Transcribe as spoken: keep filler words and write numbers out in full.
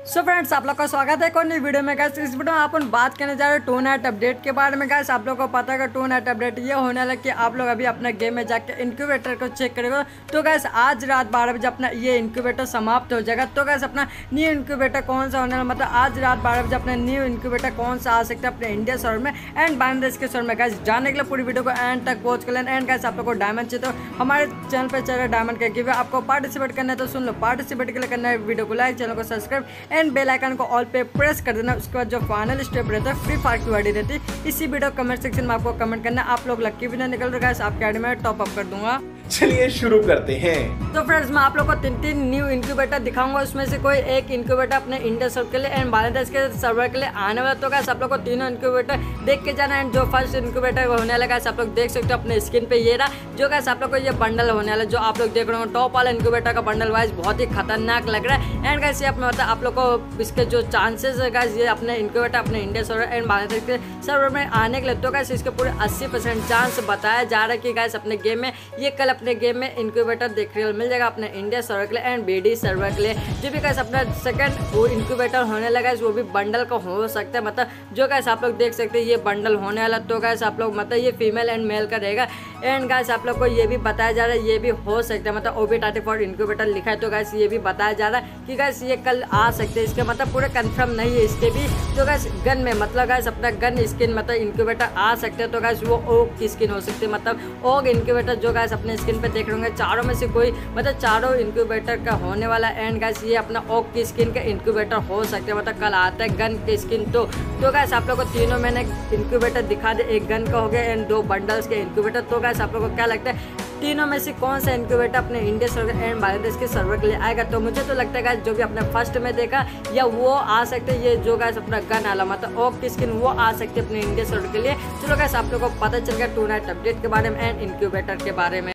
So friends, आप लोग का स्वागत है एक और नई वीडियो में। गाइस इस वीडियो में अपन बात करने जा रहे हैं टू नाइट अपडेट के बारे में। गाइस आप लोगों को पता है कि टू नाइट अपडेट ये होने वाला कि आप लोग अभी अपने गेम में जाकर इनक्यूबेटर को चेक करेंगे। तो गाइस आज रात बारह बजे अपना ये इनक्यूबेटर समाप्त हो जाएगा। तो गाइस अपना न्यू इनक्यूबेटर कौन सा होने वाला, मतलब आज रात बारह बजे अपना न्यू इनक्यूबेटर कौन सा आ सकता है अपने इंडिया सर्वर में एंड बांग्लादेश के सर्वर में। गाइस जानने के लिए पूरी वीडियो को एंड तक वॉच कर लेना। एंड गाइस आप लोग को डायमंड चाहिए तो हमारे चैनल पर चल रहा है डायमंड का गिव। आपको पार्टिसिपेट करना है तो सुन लो, पार्टिसिपेट के लिए करना है वीडियो को लाइक, चैनल को सब्सक्राइब एंड बेल आइकन को ऑल पे प्रेस कर देना। उसके बाद जो फाइनल स्टेप रहता है फ्री फायर की आईडी रहती है, इसी वीडियो कमेंट सेक्शन में आपको कमेंट करना। आप लोग लक्की विनर निकल रहे हैं, आपके आईडी में टॉप अप कर दूंगा। चलिए शुरू करते हैं। तो फ्रेंड्स मैं आप लोग को तीन तीन न्यू इनक्यूबेटर दिखाऊंगा, उसमें से कोई एक इनक्यूबेटर अपने इंडिया सर्वर के लिए एंड बांग्लादेश के सर्वर के लिए आने वाला। तो गाइस आप लोग को तीनों इनक्यूबेटर देख के जाना। एंड जो फर्स्ट इनक्यूबेटर होने वाला गाइस आप लोग देख सकते हो अपने स्क्रीन पे, ये रहा जो गाइस आप लोग को ये बंडल होने वाला जो आप लोग देख रहे हो। टॉप वाला इनक्यूबेटर का बंडल वाइज बहुत ही खतरनाक लग रहा है। एंड गाइस ये अपने मतलब आप लोग को इसके जो चांसेस है गाइस ये अपने इनक्यूबेटर अपने इंडिया सर्वर एंड बांग्लादेश के सर्वर में आने के लिए, तो गाइस इसके पूरे अस्सी परसेंट चांस बताया जा रहा है कि गाइस अपने गेम में ये कल अपने गेम में इनक्यूबेटर देखने को मिल जाएगा अपने इंडिया सर्वर के लिए एंड बीडी सर्वर के लिए। जो भी गाइस अपना सेकंड वो इनक्यूबेटर होने लगा है वो भी बंडल का हो सकता है, मतलब जो गाइस आप लोग देख सकते हैं ये बंडल होने वाला। तो गाइस आप लोग मतलब ये फीमेल एंड मेल का रहेगा। एंड गाइस आप लोग को ये भी बताया जा रहा है ये भी हो सकता है, मतलब ओबी थर्टी फोर इनक्यूबेटर लिखा है। तो गाइस ये भी बताया जा रहा है कि गाइस ये कल आ सकते हैं, इसके मतलब पूरे कंफर्म नहीं है इसके भी। तो गाइस गन में मतलब गाइस अपना गन स्किन मतलब इनक्यूबेटर आ सकते हैं। तो गाइस वो ओग की स्किन हो सकती है, मतलब ओग इनक्यूबेटर जो गाइस अपने स्किन पे देख रहे होंगे चारों में से कोई मतलब चारों इनक्यूबेटर का होने वाला। एंड गाइस ये अपना ओक की स्किन का इनक्यूबेटर हो सकता है, मतलब कल आता है गन की स्किन। तो तो गाइस आप लोगों को तीनों मैंने इनक्यूबेटर दिखा दे, एक गन का हो गया एंड दो बंडल्स के इनक्यूबेटर। तो गाइस आप लोगों को क्या लगता है तीनों में से कौन सा इनक्यूबेटर अपने इंडिया सर्वर एंड बांग्लादेश के सर्वर के लिए आएगा? तो मुझे तो लगता है गाइस जो भी अपने फर्स्ट में देखा या वो आ सकते हैं, ये जो गाइस अपना गन आला मतलब ओक की स्किन वो आ सकती है अपने इंडिया सर्वर के लिए। चलो गाइस आप लोगों को पता चल गया टू नाइट अपडेट के बारे में एंड इनक्यूबेटर के बारे में।